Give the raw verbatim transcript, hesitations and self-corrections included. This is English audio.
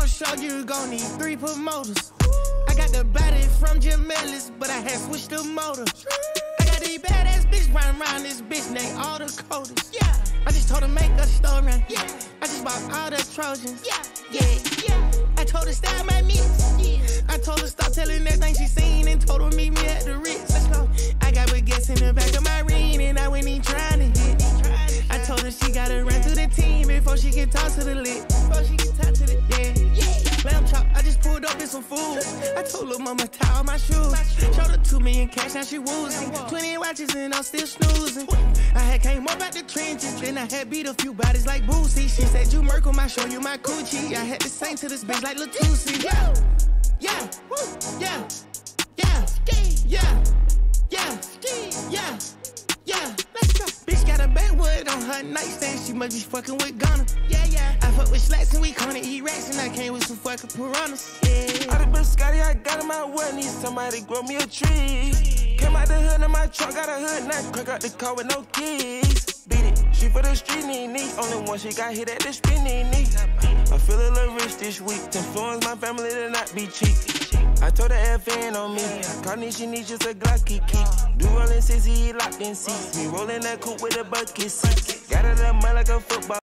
to show you gon' need three promoters. I got the body from Jim Ellis, but I had switched the motor. I got these badass bitch running around this bitch named all the coders. Yeah, I just told her make a story. Yeah, I just bought all the Trojans. Yeah, yeah, yeah. I told her style my mix. Yeah, I told her stop telling everything she seen and told her meet me at the Ritz. Let's go. I got baguettes in the back of my ring and I went in trying to hit. I told her she gotta run to the team before she can talk to the lit. Before she can talk to the yeah, yeah. Lamb chop, I just pulled up in some food. I told her mama tie all my shoes. Showed her two million cash, now she woozy. Twenty watches and I'm still snoozing. I had came up out the trenches, then I had beat a few bodies like Boosie. She said you Merkle, I show you my coochie. I had to sing to this bitch like Latusi. Yeah, yeah, yeah, yeah, yeah, yeah, yeah. Yeah, let's go. Bitch got a backwood on her nightstand. She must be fucking with Ghana. Yeah, yeah. I fuck with slats and we gonna eat rats. And I came with some fucking piranhas. Yeah. Out of biscotti, I got in my well. Need somebody grow me a tree. Came out the hood in my truck, got a hood nut. Crack out the car with no keys. Beat it, she for the street knee knee. Only one she got hit at the spinny knee. I feel a little rich this week. Influence my family to not be cheap. I told her F N on me. Carney, she needs just a Glocky key. Do rollin' sissy, locked in seats. Me rollin' that coupe with a bucket seat. Got it up mud like a football.